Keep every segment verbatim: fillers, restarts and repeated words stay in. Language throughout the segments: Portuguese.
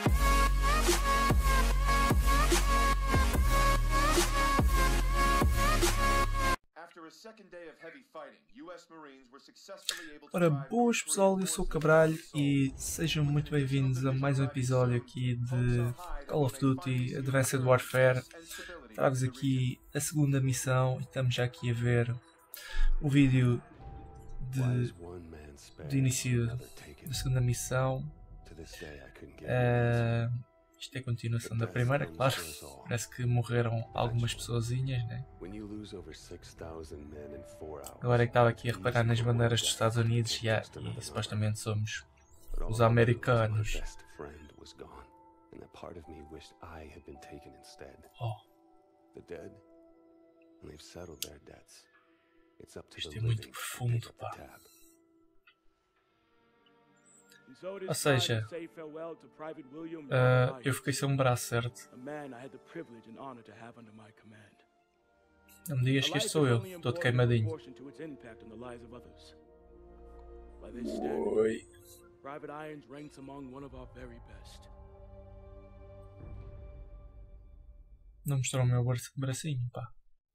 Ora, boas pessoal, eu sou o Cabralho e sejam muito bem-vindos a mais um episódio aqui de Call of Duty Advanced Warfare. Trago-vos aqui a segunda missão e estamos já aqui a ver o vídeo de, de início da segunda missão. Uh, isto é a continuação da primeira, claro. Parece que morreram algumas pessoazinhas, né? Agora é que estava aqui a reparar nas bandeiras dos Estados Unidos e, e supostamente somos os americanos. Oh. Isto é muito profundo, pá. Ou seja, uh, eu fiquei sem um braço, certo? Não me digas que este sou eu, todo queimadinho. Oi. Não mostrou o meu bracinho, pá.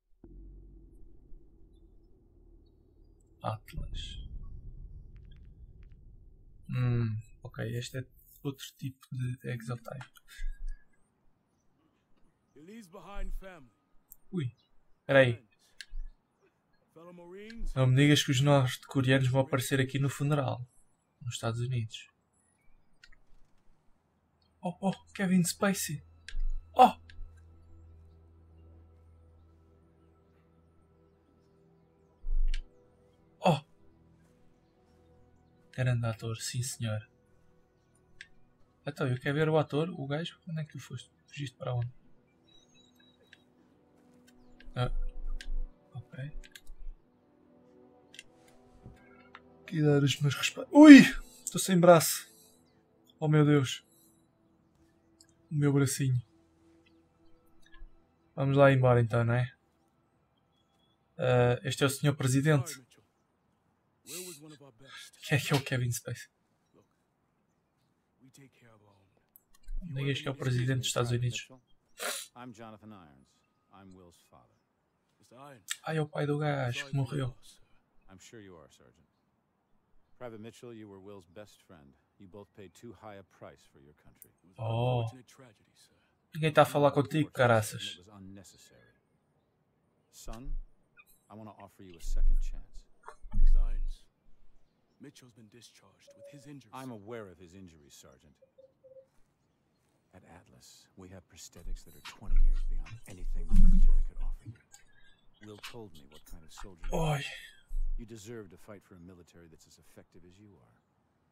Atlas. Hum, ok, este é outro tipo de exotype. Ui, peraí. Não me digas que os norte-coreanos vão aparecer aqui no funeral, nos Estados Unidos. Oh, oh, Kevin Spacey. Oh! Oh! Grande ator, sim senhor. Então, eu quero ver o ator, o gajo. Onde é que tu foste? Fugiste para onde? Ah. Ok. Aqui dar os meus respeitos. Ui! Estou sem braço. Oh meu Deus. O meu bracinho. Vamos lá embora então, não é? Uh, este é o senhor Presidente. Quem é que é o Kevin Spacey? Não digas que é o Presidente dos Estados Unidos. Ah, é o pai do gajo que morreu. Oh. Ninguém está a falar contigo, caraças. Son, I want to offer you a second chance. Mitchell's been discharged with his injuries. I'm aware of his injuries, Sergeant. At Atlas, we have prosthetics that are twenty years beyond anything the military could offer you. Will told me what kind of soldier you are. You deserve to fight for a military that's as effective as you are.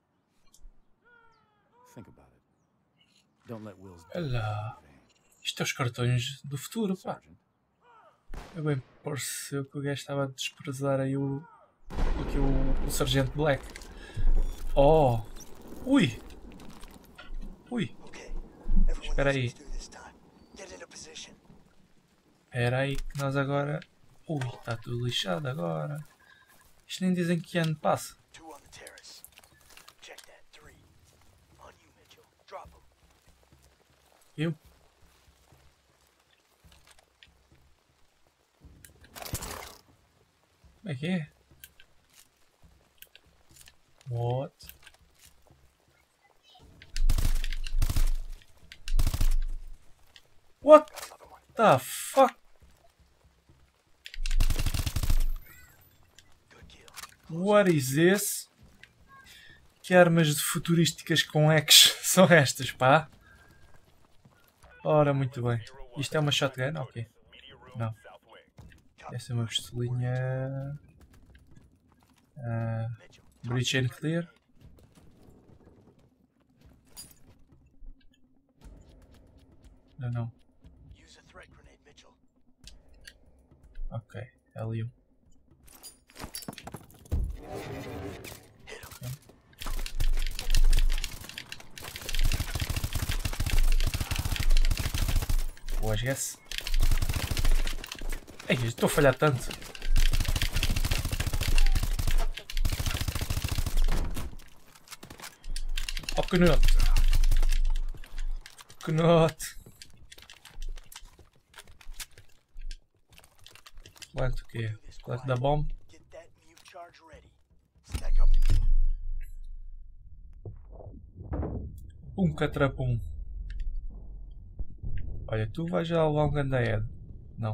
Think about it. Don't let Will's Olá. Isto é os cartões do futuro, pá. É bem, pareceu que o gajo estava a desprezar aí o... Aqui o, o Sargento Black. Oh! Ui! Ui! Espera aí. Espera aí que nós agora... Ui, está tudo lixado agora. Isto nem dizem que ano passa. Eu? Como é que é? What? What the fuck? What is this? Que armas de futurísticas com X são estas, pá? Ora, muito bem. Isto é uma shotgun? Ok. Não. Essa é uma pistolinha... Uh... Breach and clear. Não, não. Ok, L um. Okay. Boas, guess. Ei, estou a falhar tanto. Oh, canhoto. Knote. Plant o quê? Plant da bomba? Um catrapum. Olha, tu vais já levar um ganda head. Não.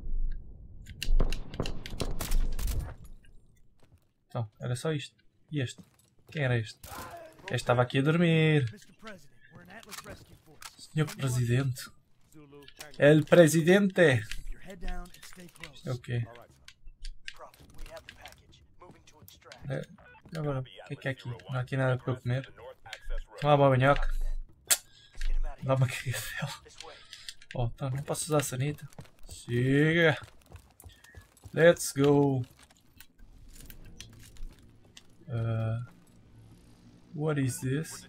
Então, era só isto. E este? Quem era este? Este estava aqui a dormir. Senhor Presidente. El Presidente. Isto é o quê? É, agora, o que é que é aqui? Não há aqui nada para eu comer. Tomar uma banhoca. Dá uma carregadela. Oh, tá, não posso usar a sanita. Siga. Let's go. Uh, what is this?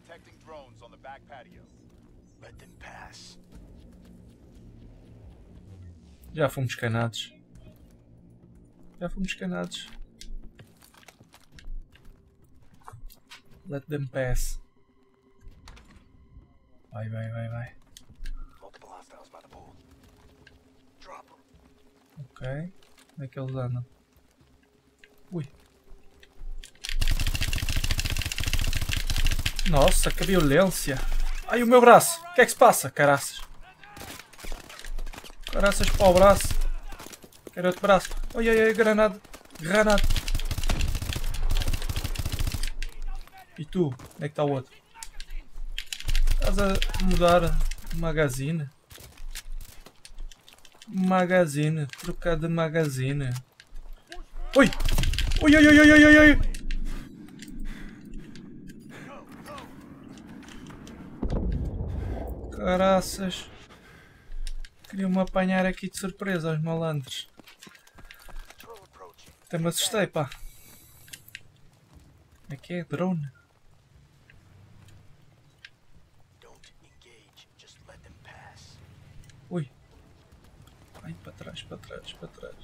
Já fomos canados. Já fomos canados. Let them pass. Vai, vai, vai, vai. Ok. Como é que eles andam? Ui. Nossa, que violência. Ai, o meu braço. O que é que se passa, caraças? Caraças para o braço. Quero outro braço. Ai, ai, ai, granada. Granada. E tu? Onde é que está o outro? Estás a mudar de magazine? Magazine. Trocar de magazine. Ui! Ui, ui, ui, ui, ui, ui! Caraças. Queriam-me apanhar aqui de surpresa aos malandros. Até me assustei, pá. Como é que é? Drone? Ui. Ai, para trás, para trás, para trás.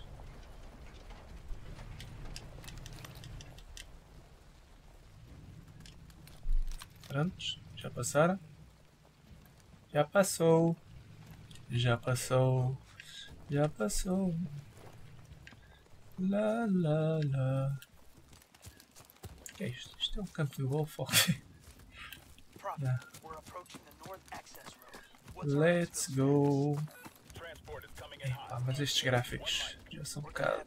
Prontos, já passaram? Já passou. Já passou. Já passou. Lá, lá, lá. O que é isto? Isto é um campo de golfe. Let's go. Epá, mas estes gráficos já são um bocado.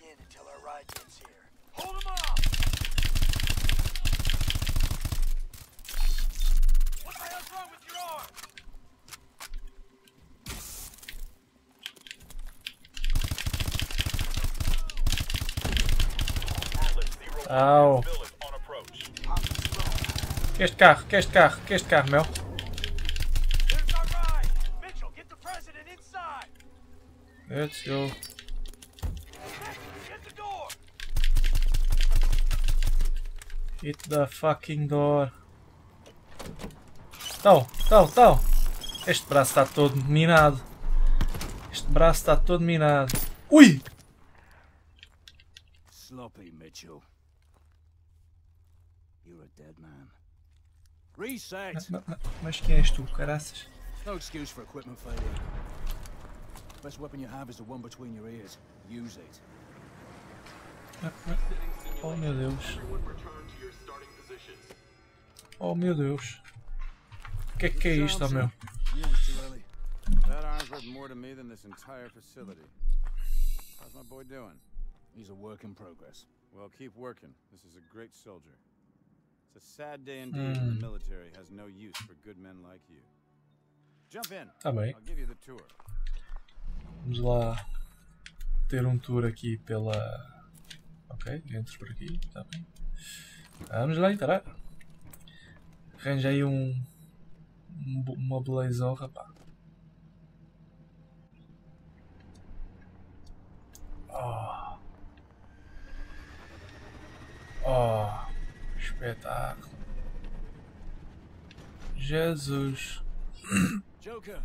Au. Que este carro, que este carro, que este carro, meu. Let's go. Hit the fucking door. Tal, tal, tal. Este braço está todo minado. Este braço está todo minado. Ui! Sloppy Mitchell. You're a dead man. Reset. Mas, mas, mas quem és tu, caraças? No excuse for equipment failure. Best weapon you have is the one between your ears. Use it. Oh meu Deus. Oh meu Deus. O que é que é isto, oh meu? That arm's worth more to me than this entire facility. How's my boy doing? He's a work in progress. Well, keep working. This is a great soldier. It's a sad day indeed when the military has no use for good men like you. Jump in. Tá bem. I'll give you the tour. Vamos lá ter um tour aqui pela... Ok, entro por aqui, está bem. Vamos lá entrar. Arranjei um... um uma belezorra, pá. Oh. Oh. Espetáculo. Jesus. Joker.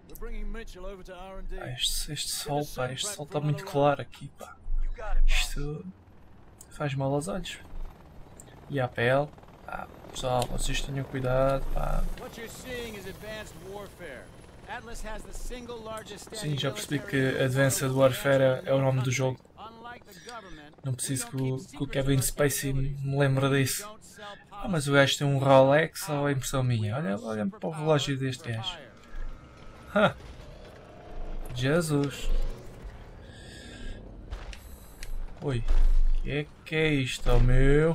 Ah, este, este sol, pá, este sol está muito claro aqui, pá. Isto faz mal aos olhos. E a pele? Ah, pessoal, vocês tenham cuidado, pá. Sim, já percebi que Advanced Warfare é o nome do jogo. Não preciso que o, que o Kevin Spacey me lembre disso. Ah, mas o gajo tem um Rolex ou é impressão minha? Olha, olha para o relógio deste gajo. Ha! Jesus! Oi, o que é que é isto, oh meu?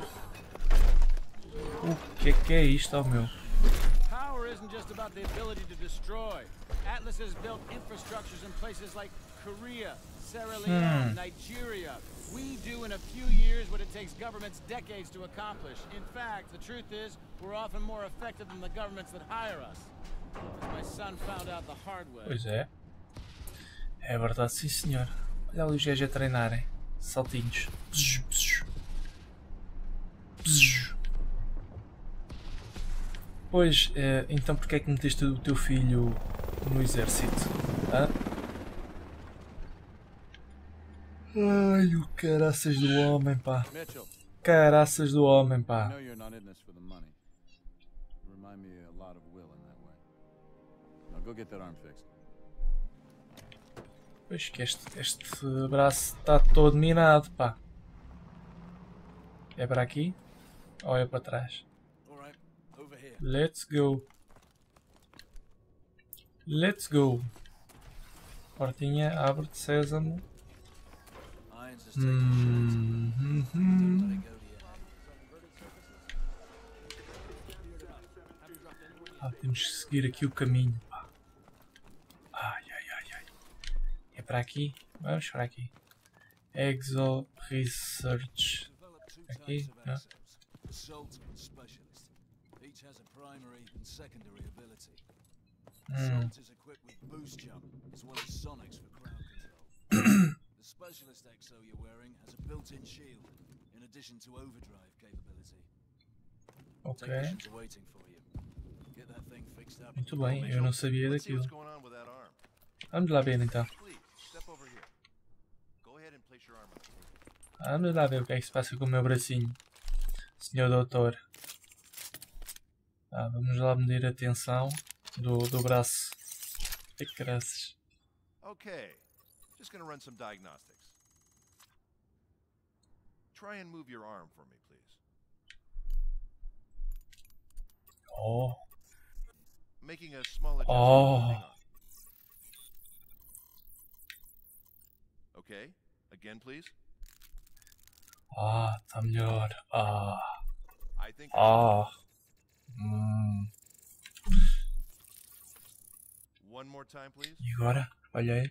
O que é que é isto, oh meu? Power isn't just about the ability to destroy. Atlas has built infrastructures in places like Korea, Sierra Leone, Nigeria. We do in a few years what it takes governments decades to accomplish. In fact, the truth is, we're often more effective than the governments that hire us. As my son found out the hard way. Pois é. É verdade, sim senhor. Olha ali os gajos a treinarem. Saltinhos. Bzz, bzz. Bzz. Pois, eh, então porquê é que meteste o teu filho no exército? Hã? Ai, o caraças do homem, pá. Caraças do homem, pá. Pois que este, este braço está todo minado, pá. É para aqui? Ou é para trás? Let's go. Let's go. Portinha, abre-te, sésamo. Hum, hum, hum. Ah, temos que seguir aqui o caminho. Ai, ai, ai, ai. É para aqui? Vamos para aqui. Exo Research. Aqui? Não. Hum. The specialist exo you're wearing has a built-in shield, in addition to overdrive capability. Ok. Technicians are waiting for you. Get that thing fixed up. Muito bem, eu não sabia daquilo. Vamos lá ver então. Vamos lá ver o que é que se passa com o meu bracinho, senhor doutor. Ah, vamos lá medir a tensão do, do braço. Que graças. Okay. Just gonna run some diagnostics. Try and move your arm for me, please. Oh. Making a small adjustment. Oh. Hang on. Okay. Again, please. Ah, tá melhor. Ah. I think. Ah. Hum. One more time, please. E agora? Olha aí.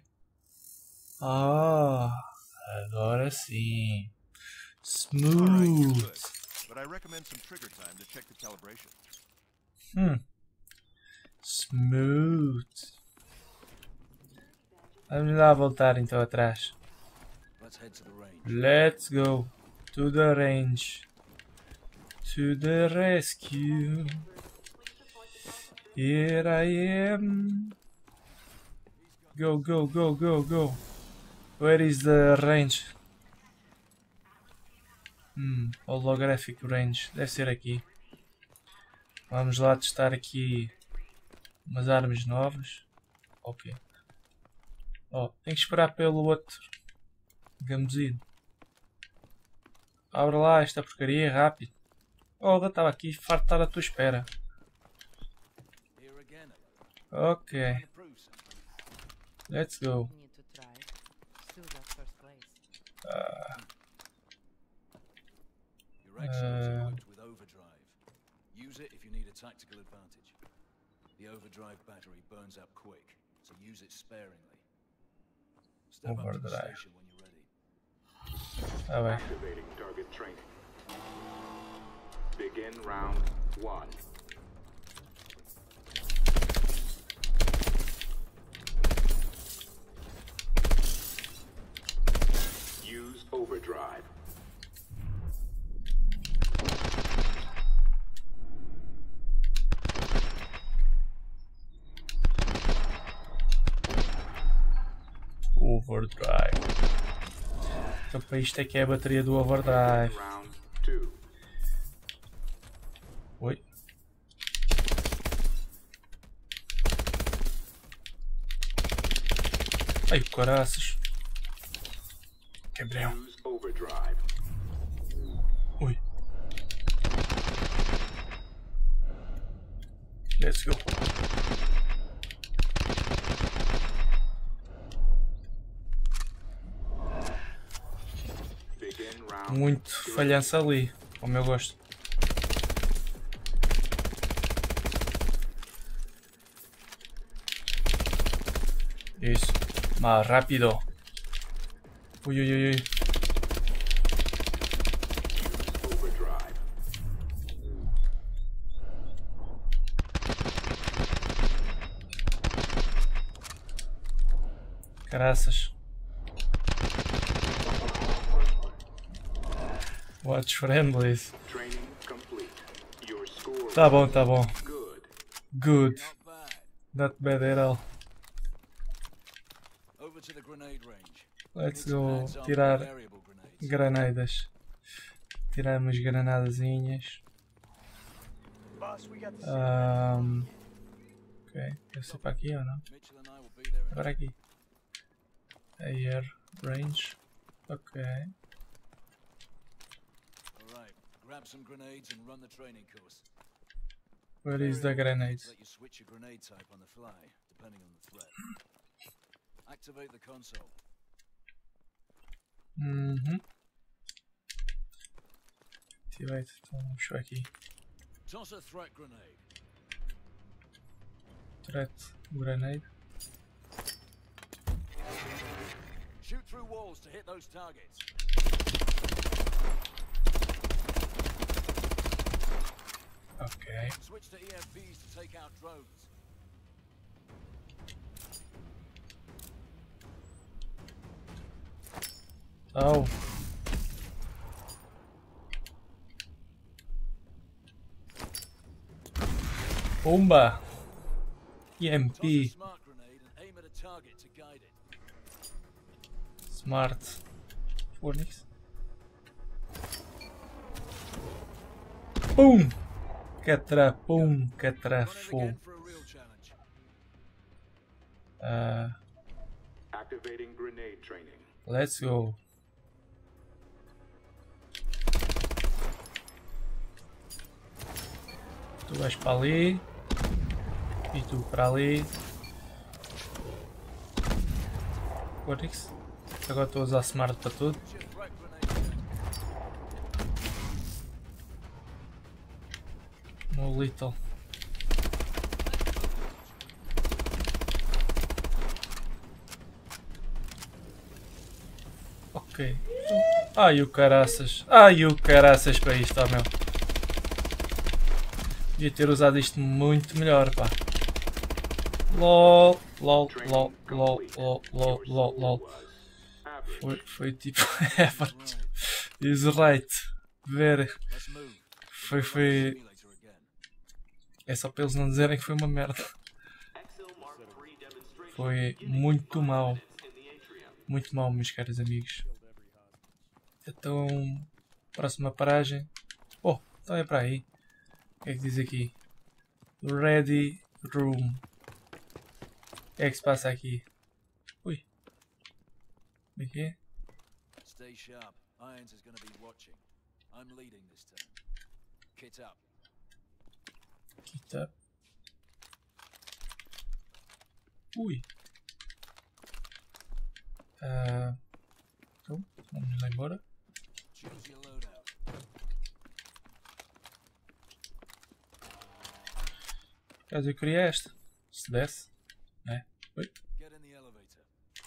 Ah, agora sim. Smooth. But I recommend some trigger time to check the calibration. Hum. Smooth. Vamos lá voltar então atrás. Let's go to the range. To the rescue. Here I am. Go, go, go, go, go. Where is the range? Hum, holographic range. Deve ser aqui. Vamos lá testar aqui umas armas novas. Ok. Oh, tenho que esperar pelo outro gamuzinho. Abre lá esta porcaria rápido. Oh, eu estava aqui farto de estar à tua espera. Ok. Let's go. Uh, Your exos are equipped with overdrive. Use it if you need a tactical advantage. The overdrive battery burns up quick, so use it sparingly. Step up to the station when you're ready. Tá bem. Activating target training. Begin round one. Use overdrive. Overdrive. Então para isto é que é a bateria do overdrive. Round two. Ai, caraças. Quebrei. Use overdrive. Ui. Let's go. Begin round. Muito falhança ali, como eu gosto. Isso, mais rápido. Ui, ui, ui, ui. Overdrive. Caraças. Watch friendlies. Training complete. Your score. Tá bom, tá bom. Good. Good. Not bad. Not bad at all. Over to the grenade range. Let's Need some go hands on tirar variable grenades. granadas. Tiramos granadazinhas. Um, ok, deve ser para aqui ou não? Mitchell and I will be there in Agora aqui. Air range. Ok. Alright, grab some grenades and run the training course. Where is the grenades? Let you switch your grenade type on the fly, depending on the threat. Activate the console. Uhum. Ativate. Então vamos ver aqui. Toss a threat grenade. Threat grenade. Shoot through walls to hit those targets. Ok. Switch to E F Vs to take out drones. Oh. Bomba. E M Toss a P. smart grenade and aim at a target to guide it. Smart. Phoenix. Pum! Catrapum, Run it catrafou. again for a real challenge. Uh, Activating grenade training. let's go. Tu vais para ali. E tu para ali. Phoenix. Agora estou a usar smart para tudo. Use your threat grenade. No little. Ok. Ai o caraças. Ai o caraças para isto, ó meu. Devia ter usado isto muito melhor, pá. LOL, LOL, LOL, LOL, LOL, LOL, LOL, LOL. Foi, foi tipo effort. Is right. Ver. Let's move. Foi, foi. Simulator again. É só para eles não dizerem que foi uma merda. Foi muito mal. Muito mal, meus caros amigos. Então, próxima paragem. Oh, então é para aí. O que é que diz aqui? Ready room. O que é que se passa aqui? Ui. Como é que é? Stay sharp. Irons is going to be watching. I'm leading this time. Kit up. Aqui tá. Ui. Ah, então, vamos lá embora. Choose your loadout. Caso eu queria esta. Se desse. Né? Oi. Get in the elevator.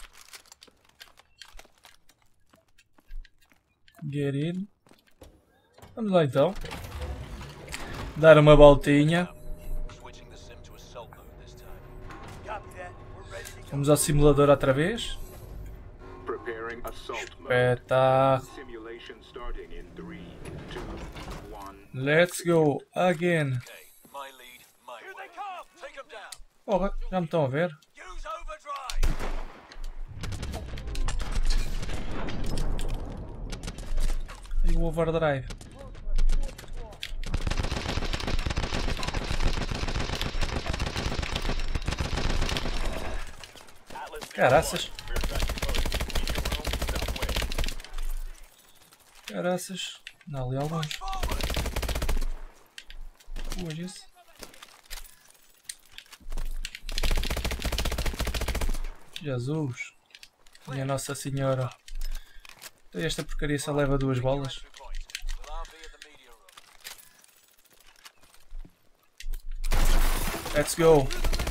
Get in. Vamos lá então. Dar uma voltinha. Switching the sim to assault mode this time. Vamos ao simulador outra vez. Preparing assault mode. Espetáculo. Simulation starting in three, two, one. Let's go again. Okay, my lead, my Here way. They come. Take them down. Porra, já me estão a ver? Use overdrive. E o overdrive. Caraças. Caraças. Dá ali alguns. Ui, esse. Jesus. Minha Nossa Senhora. Esta porcaria só leva duas bolas. Let's go.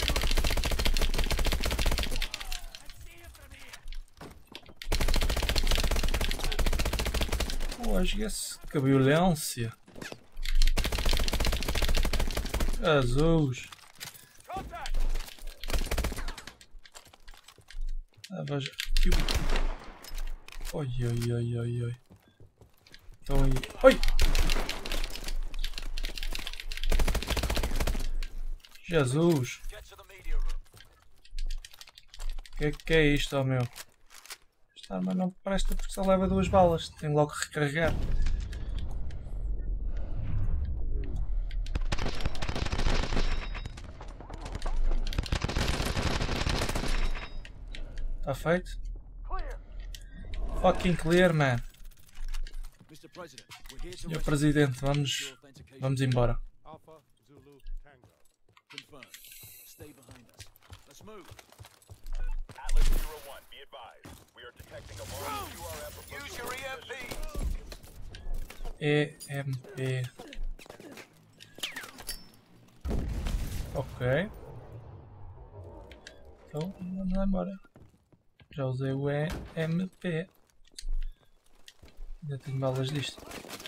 Hoje esse que violência. Jesus. Ah, veja. Oi, oi, oi, oi, oi. Então aí. Oi! Jesus! Que que é isto, oh meu? Esta arma não presta porque só leva duas balas. Tenho logo que recarregar. Está feito? Fucking clear, man. Senhor Presidente, vamos, vamos embora. E M P. Ok. Então vamos lá embora. Já usei o E M P. Ainda tenho balas disto.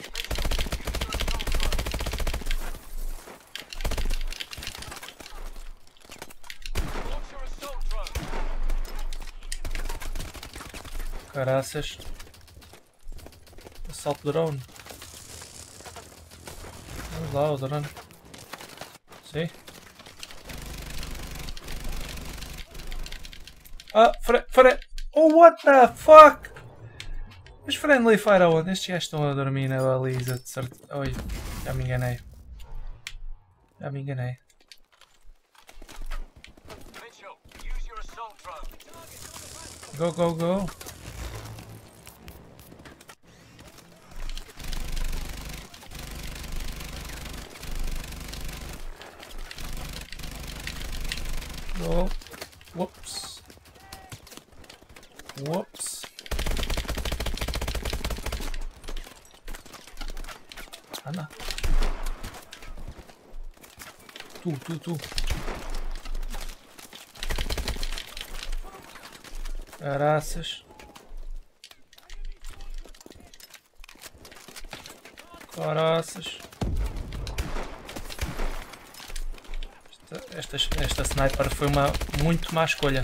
Caraças. Assalto drone. Vamos lá, o drone. Sim. Ah, fre... fre... Oh, what the fuck? Mas friendly fire aonde? Estes gajos estão a dormir na baliza de certo... Oi, já me enganei. Já me enganei. Go, go, go. Go. Whoops. Whoops. Anda. Tu, tu, tu. Caraças. Caraças. Esta, esta, esta sniper foi uma muito má escolha.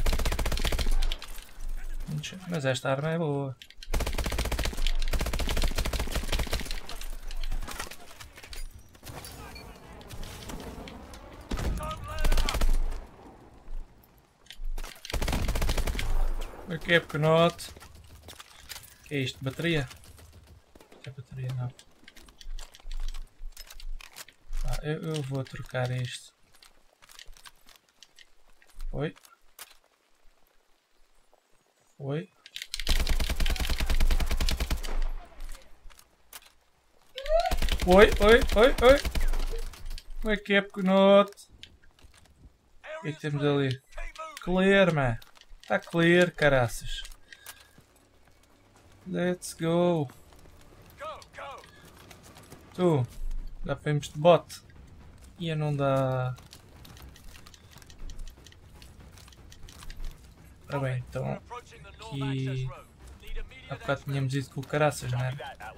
Mas esta arma é boa. Aqui é pequenote. O que é isto? Bateria? É bateria, não. Ah, eu, eu vou trocar isto. Oi. Oi. Oi, oi, oi, oi. Como é que é pequenote? O que é que temos ali? Clear, man. Está clear, caraças. Let's go. Tu, dá para irmos de bote. E não dá. Ora bem, então aqui há bocado tínhamos ido com o caraças, não é?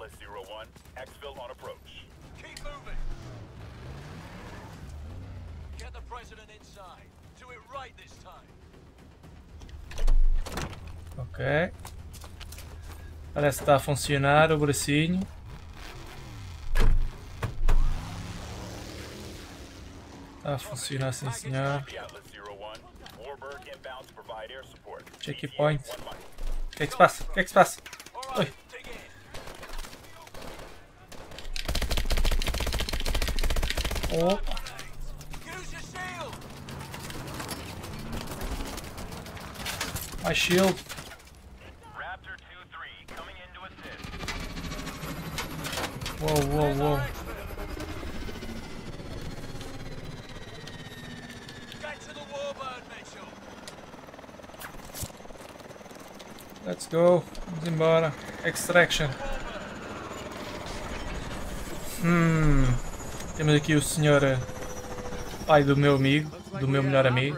Ok. Parece que está a funcionar o bracinho. Está a funcionar, sim senhor. Checkpoint. O que é que se passa? O que é que se passa? Oi. Oh. My shield. Uou, uou, uou. Let's go. Vamos embora. Extraction. Hum. Temos aqui o senhor pai do meu amigo, do meu melhor amigo.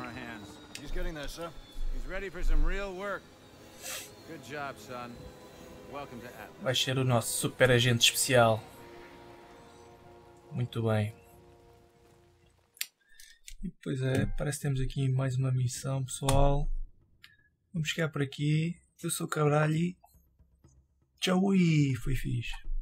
Vai ser o nosso super agente especial. Muito bem. E pois é, parece que temos aqui mais uma missão, pessoal. Vamos ficar por aqui. Eu sou o Cabral e tchau, e foi fixe.